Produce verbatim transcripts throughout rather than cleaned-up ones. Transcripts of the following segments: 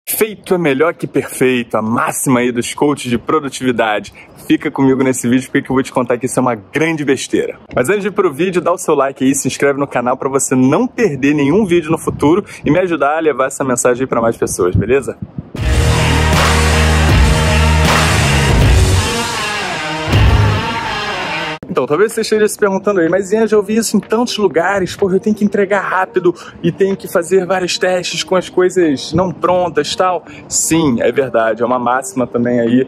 Feito é melhor que perfeito, a máxima aí dos coaches de produtividade. Fica comigo nesse vídeo porque eu vou te contar que isso é uma grande besteira. Mas antes de ir pro vídeo, dá o seu like aí, se inscreve no canal para você não perder nenhum vídeo no futuro e me ajudar a levar essa mensagem aí para mais pessoas, beleza? Então, talvez você esteja se perguntando aí, mas Ian, já ouvi isso em tantos lugares, porra, eu tenho que entregar rápido e tenho que fazer vários testes com as coisas não prontas e tal. Sim, é verdade, é uma máxima também aí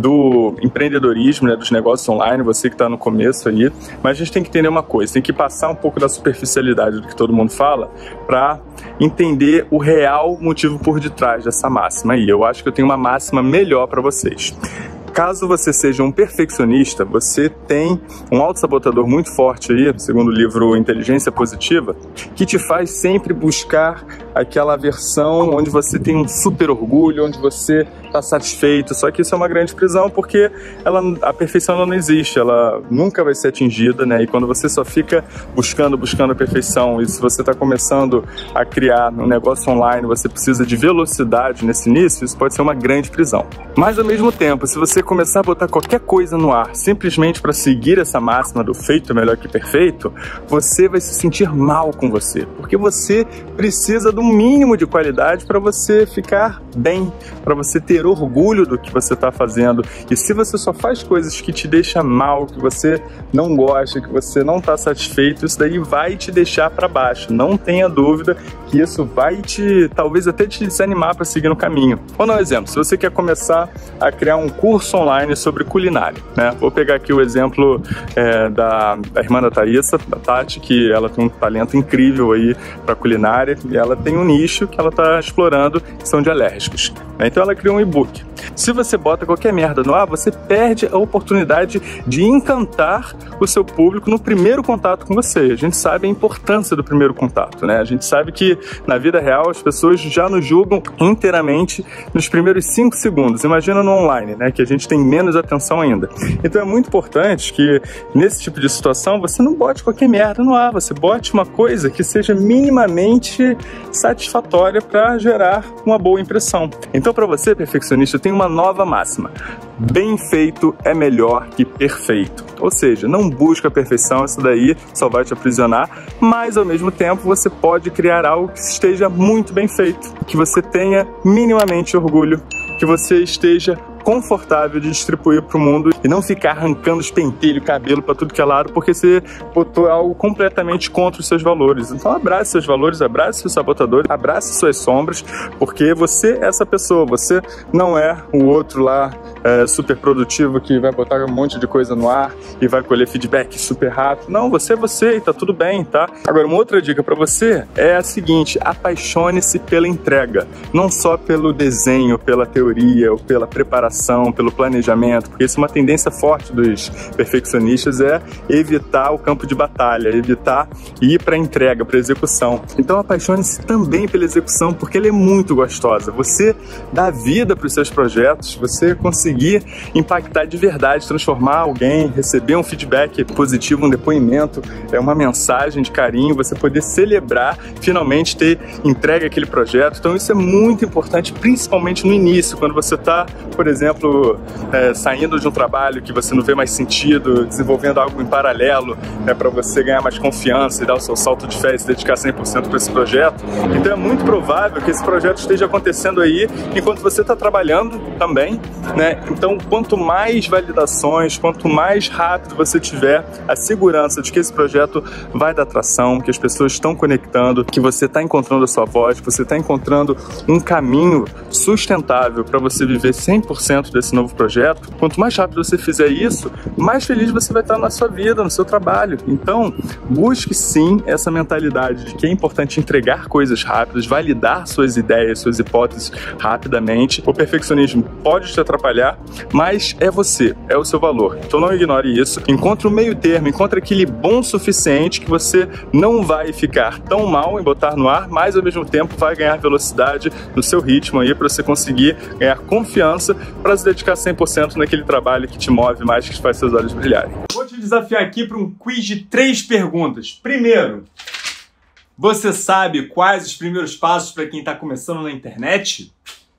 do empreendedorismo, né, dos negócios online, você que está no começo aí, mas a gente tem que entender uma coisa, tem que passar um pouco da superficialidade do que todo mundo fala para entender o real motivo por detrás dessa máxima aí. Eu acho que eu tenho uma máxima melhor para vocês. Caso você seja um perfeccionista, você tem um autossabotador muito forte aí, segundo o livro Inteligência Positiva, que te faz sempre buscar aquela versão onde você tem um super orgulho, onde você está satisfeito. Só que isso é uma grande prisão porque ela, a perfeição ela não existe, ela nunca vai ser atingida, né? E quando você só fica buscando, buscando a perfeição, e se você está começando a criar um negócio online, você precisa de velocidade nesse início, isso pode ser uma grande prisão. Mas ao mesmo tempo, se você começar a botar qualquer coisa no ar simplesmente para seguir essa máxima do feito é melhor que perfeito, você vai se sentir mal com você, porque você precisa do mínimo de qualidade para você ficar bem, para você ter orgulho do que você está fazendo. E se você só faz coisas que te deixam mal, que você não gosta, que você não está satisfeito, isso daí vai te deixar para baixo. Não tenha dúvida que isso vai te, talvez até te desanimar para seguir no caminho. Vou dar um exemplo, se você quer começar a criar um curso online sobre culinária, né? Vou pegar aqui o exemplo é, da, da irmã da Thaísa, da Tati, que ela tem um talento incrível aí para culinária e ela tem um nicho que ela está explorando, que são de alérgicos. Então ela criou um e-book. Se você bota qualquer merda no ar, você perde a oportunidade de encantar o seu público no primeiro contato com você. A gente sabe a importância do primeiro contato, né? A gente sabe que na vida real as pessoas já nos julgam inteiramente nos primeiros cinco segundos. Imagina no online, né? Que a gente tem menos atenção ainda. Então é muito importante que nesse tipo de situação você não bote qualquer merda no ar, você bote uma coisa que seja minimamente satisfatória para gerar uma boa impressão. Então para você, perfeccionista, eu tenho uma nova máxima. Bem feito é melhor que perfeito. Ou seja, não busca a perfeição, isso daí só vai te aprisionar, mas ao mesmo tempo você pode criar algo que esteja muito bem feito, que você tenha minimamente orgulho, que você esteja confortável de distribuir para o mundo e não ficar arrancando os pentelhos, cabelo para tudo que é lado, porque você botou algo completamente contra os seus valores. Então abrace seus valores, abrace seus sabotadores, abrace suas sombras, porque você é essa pessoa, você não é o outro lá é, super produtivo que vai botar um monte de coisa no ar e vai colher feedback super rápido. Não, você é você e tá tudo bem, tá? Agora, uma outra dica para você é a seguinte: apaixone-se pela entrega, não só pelo desenho, pela teoria ou pela preparação, pelo planejamento, porque isso é uma tendência forte dos perfeccionistas, é evitar o campo de batalha, evitar ir para a entrega, para a execução. Então apaixone-se também pela execução, porque ela é muito gostosa. Você dá vida para os seus projetos, você conseguir impactar de verdade, transformar alguém, receber um feedback positivo, um depoimento, é uma mensagem de carinho, você poder celebrar, finalmente ter entregue aquele projeto. Então isso é muito importante, principalmente no início, quando você está, por exemplo, exemplo, é, saindo de um trabalho que você não vê mais sentido, desenvolvendo algo em paralelo, né, para você ganhar mais confiança e dar o seu salto de fé e se dedicar cem por cento para esse projeto. Então é muito provável que esse projeto esteja acontecendo aí enquanto você está trabalhando também, né? Então quanto mais validações, quanto mais rápido você tiver a segurança de que esse projeto vai dar tração, que as pessoas estão conectando, que você está encontrando a sua voz, que você está encontrando um caminho sustentável para você viver cem por cento desse novo projeto, quanto mais rápido você fizer isso, mais feliz você vai estar na sua vida, no seu trabalho. Então, busque sim essa mentalidade de que é importante entregar coisas rápidas, validar suas ideias, suas hipóteses rapidamente. O perfeccionismo pode te atrapalhar, mas é você, é o seu valor. Então não ignore isso. Encontre o meio termo, encontre aquele bom suficiente que você não vai ficar tão mal em botar no ar, mas ao mesmo tempo vai ganhar velocidade no seu ritmo aí para você conseguir ganhar confiança para se dedicar cem por cento naquele trabalho que te move mais, que faz seus olhos brilharem. Vou te desafiar aqui para um quiz de três perguntas. Primeiro, você sabe quais os primeiros passos para quem está começando na internet?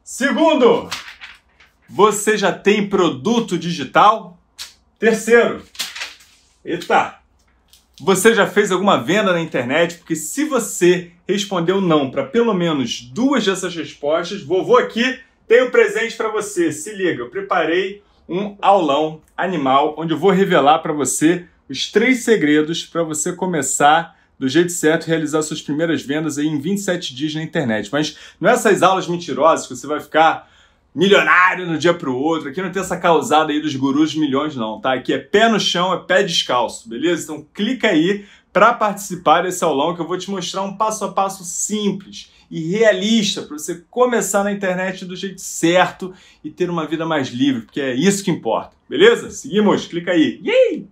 Segundo, você já tem produto digital? Terceiro, eita, você já fez alguma venda na internet? Porque se você respondeu não para pelo menos duas dessas respostas, vovô aqui tem um presente para você. Se liga, eu preparei um aulão animal onde eu vou revelar para você os três segredos para você começar do jeito certo e realizar suas primeiras vendas aí em vinte e sete dias na internet. Mas não é essas aulas mentirosas que você vai ficar milionário no dia pro outro. Aqui não tem essa causada aí dos gurus de milhões não, tá? Aqui é pé no chão, é pé descalço, beleza? Então clica aí para participar desse aulão que eu vou te mostrar um passo a passo simples e realista para você começar na internet do jeito certo e ter uma vida mais livre, porque é isso que importa, beleza? Seguimos, clica aí. Yay!